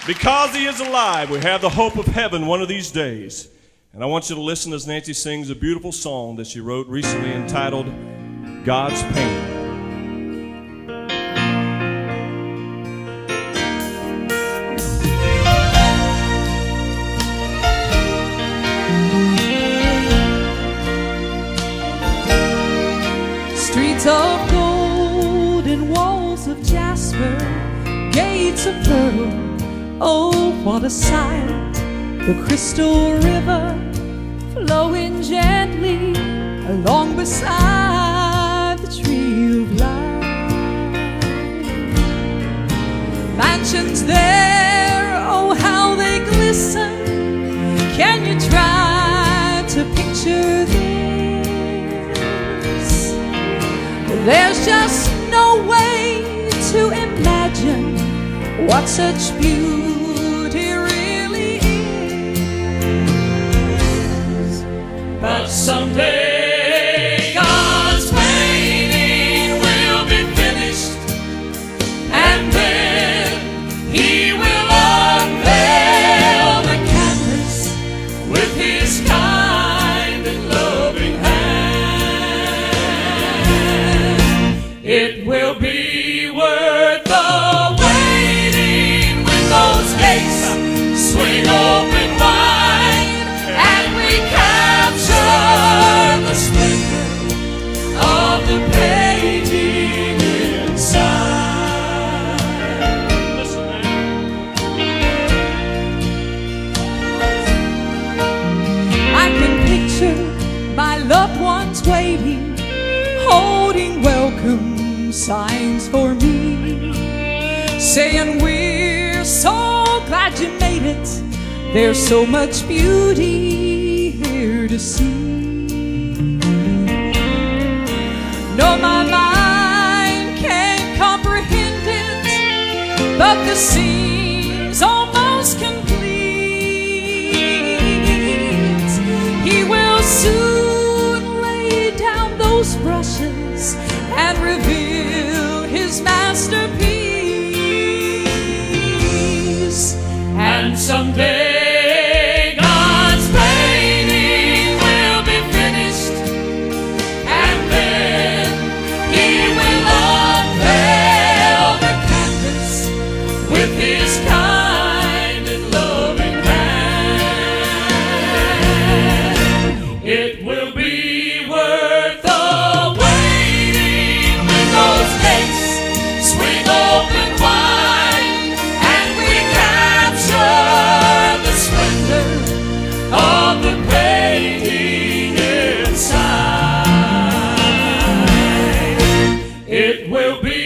Because he is alive, we have the hope of heaven one of these days. And I want you to listen as Nancy sings a beautiful song that she wrote recently entitled, God's Pain. Streets of gold and walls of jasper, gates of pearl, oh, what a sight. The crystal river flowing gently along beside the tree of life. Mansions there, oh, how they glisten. Can you try to picture this? There's just no way to imagine what such beauty really is. But someday God's painting will be finished, and then He will unveil the canvas with His kind and loving hand. It will be worth the waiting when those gates swing open wide and we capture the splendor of the painting inside. Listen, I can picture my loved ones waiting, holding welcome signs for me, saying we're so glad you made it. There's so much beauty here to see. No, my mind can't comprehend it, but the scene's almost complete. He will soon lay down those brushes and reveal His masterpiece. And someday God's painting will be finished, and then He will unveil the canvas with His kind and loving hand. It will be worth the waiting when those gates swing open wide and we capture the splendor of the painting inside. It will be